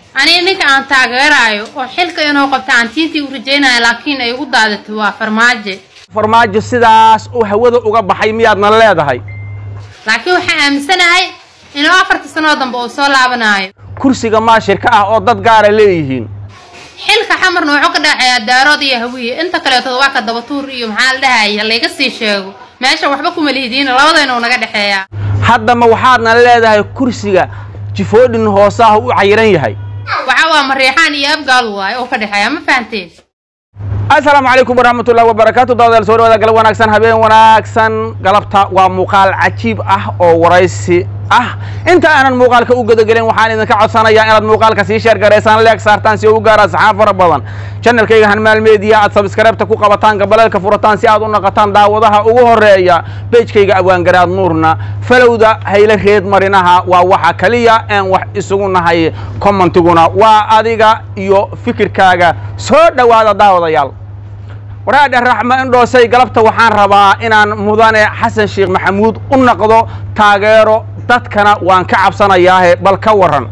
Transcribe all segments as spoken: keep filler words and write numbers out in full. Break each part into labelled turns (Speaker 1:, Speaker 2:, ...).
Speaker 1: أنا إنك أنت غيرايو وحلك إنه قبت عن تيتي ورجينا لكن أي وضعت هو فرماجة
Speaker 2: فرماجة سداس وهوذا وقب حيميات نلاد هاي
Speaker 1: لكن وحنا سنة هاي إنه أفرت السنة ضم بوصل لعبناي
Speaker 2: كرسي جماعة شركة أو ضد قارة ليهين
Speaker 1: حلك حمر نوعك ده يا دارات يا هوية أنت كلا تضواك الدبطور يوم حال ده هاي اللي يقصي شو ماشي وحبكم الهدين لا وضع إنه نقد حياة
Speaker 2: هذا ما وحدنا نلاد هاي كرسي جفود إنه هو صاه وعيرين هاي
Speaker 1: وعوام الريحان يبقى الله وكده حياة ما فهمتين.
Speaker 2: السلام عليكم ورحمة الله وبركاته. ضد الصور وذا قلب وناكسن هبين وناكسن قلبتها ومقال عجيب أه أو ورئيسي أه أنت أنا المقال كأوجد قلين وحالي إنك عصانا يا أنا المقال كسيشر قريسان لك صارتان سيو قارس حافر بدن. شن الكي هنمال ميديا أتسبسكرايب تكو قبطان قبل الكفورتان سيادون قطان داوضها وهرية بيج كي أبوان قراد نورنا فلودا هي لخيد مرينها ووحى كليا أن وح يسوونها هي كومنتونا وأديقا يو فكر كاجا صور دوادا داودا يال. وراد الرحمة إن روسي قلبته وحان ربا إن مدان حسن شيخ محمود النقضو تاجيرو تتكنا وان كعب سنة ياه بل كورن.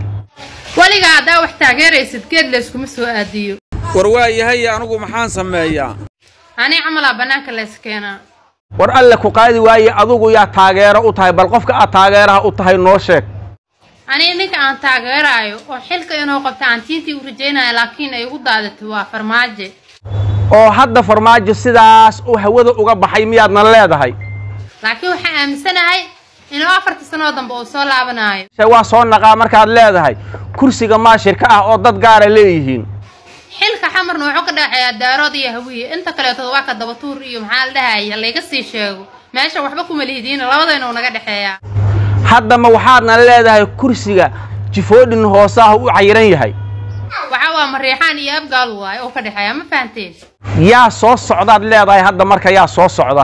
Speaker 1: ولي قاعدة وحتاجير يسدكيد لسكم السؤاديو.
Speaker 2: ورواي هي أنو محان سميا.
Speaker 1: أنا عملا بناك لسكينا.
Speaker 2: ورقال لك قاعد واي أذوقو يا تاجيرو أطهي بل قفك أتاجيرها أطهي نوشك.
Speaker 1: أنا إنك أن تاجيرايو وحلك إنه قبت عن تيتي ورجينا لكن أي وضعت هو فرماجة.
Speaker 2: oo hadda farmaajo sidaas oo hawada uga baxay miyaad naleedahay
Speaker 1: laakiin waxa aamsanahay in afarta sano dambe oo soo laabanayo
Speaker 2: shay waa soo naqaa markaad leedahay kursiga ma shirka ah oo dad gaar ah leeyihiin
Speaker 1: xilka xamar nooco ka dhaxaya daarood iyo hawiye inta kale waa ka daba tuur iyo maxaa la dhahay la iga sii sheego meesha waxba kuma leeyihiin labadayna oo naga dhaxeeya
Speaker 2: hadda ma waxaadna leedahay kursiga jifoodin hoosaha u cayran yahay
Speaker 1: waxa marreexaan iyo abgaal waay oo ka dhaxaya ma fahanteen
Speaker 2: yaa soo socdaad leedahay hadda marka yaa soo socda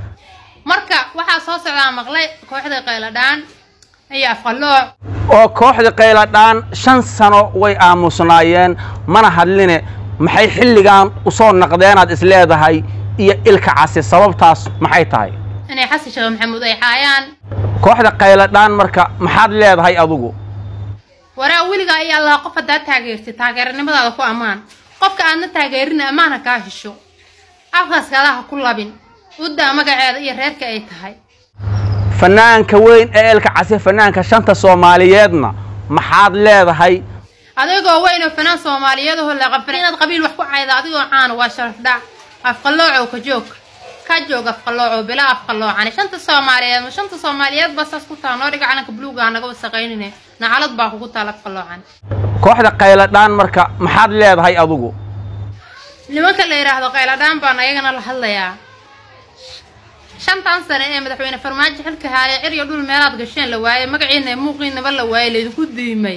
Speaker 1: marka waxa soo socda maqlay kooxda qayladaan ay afqalooc
Speaker 2: oo kooxda qayladaan shan sano way aamusnaayeen mana hadline maxay xilligan u soo naqdeenaad is leedahay iyo ilka casi sababtaas maxay tahay
Speaker 1: inay xasan sheekh maxamuud ay xaayaan
Speaker 2: kooxda qayladaan marka maxaad leedahay adigu
Speaker 1: waraa wiliga ay Allah qof hada taageertay taageernimadaada ku amaan qofka aadna taageerin amaana ka hesho afkaas gadaha ku labin wada magaceeda iyo reerka ay tahay fanaanka weyn ee elka casi fanaanka shanta Soomaaliyeedna maxaad leedahay adigoo weyn oo fanaan Soomaaliyeed oo la qabrin inaad qabiil wax ku cayda adigoo caan waa sharaf dhac afqalooc ka joog ka joog afqalooc bila afqalooc aan shanta Soomaaliyeed ma shanta Soomaaliyeed bas ku taano dhiga calanka buluuga anaga wasaqaynine nacalad baa kugu talab qaloocan kooxda qayladaan marka maxaad leedahay adigu nimanka la yiraahdo qayladaan baan ayagana la hadlayaa shantan sano ee madaxweyne farmaajo xilka haaya ciriyo dhul meelaad gasheen la waayay magaciina muuqiinaba la waayay leedu diimay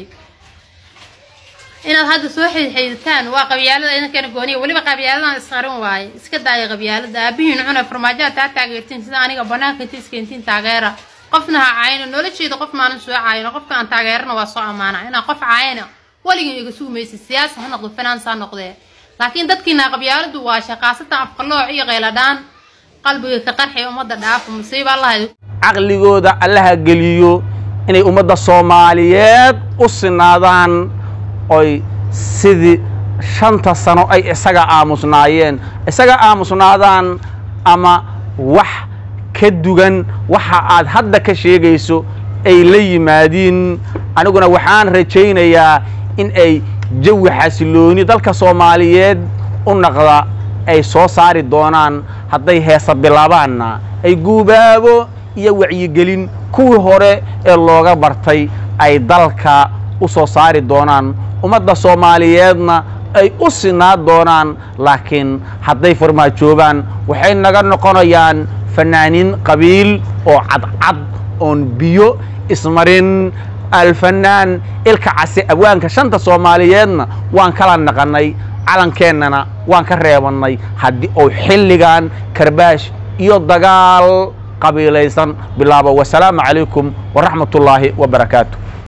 Speaker 1: inaad hadda soo xidhiidhaan waa qabyaalada idinka gooniyo waliba qabyaalada isqarin waayay iska daayay qabyaalada aabihiin cuna farmaajo taa taageertiin sida aniga banaanka tiskeentiin taageera qofna caayna nolosheeda qof maanan soo caayno qofka aan taageerna waa soo amaana ina qof caayna waliga iga suumaysi siyaasad ha noqdo finance ha noqdo laakiin dadkiina qabyaaladu waa shaqaasata afqalooc iyo qayladaan qalbiga ka qarxay umada dhaaf musiibo Allah aqligooda Allah galiyo inay umada Soomaaliyeed u sinaadaan oy sidii shanta sano ay isaga aamusnaayeen isaga aamusnaadaan ama wax ka dugan waxa aad hadda ka sheegayso ay la yimaadin aniguna waxaan rajaynayaa in ay jawi xasilooni dalka Soomaaliyeed u naqda ay soo saari doonaan hadday heesa bilaabaana ay guubaabo iyo wacyi gelin kuwii hore ee looga bartay ay dalka u soo saari doonaan umada Soomaaliyeedna ay u sinaa doonaan laakiin hadday farmaajoobaan waxay naga noqonayaan فنانين قبيل أو عد عد أون بيو اسمرين الفنان الكعسي أبوان كشنت الصوماليين وان كلا نقني على كأننا وان كريباني هدي أو حلقان كرباش يضجال قبيليسان بالله والسلام عليكم ورحمة الله وبركاته.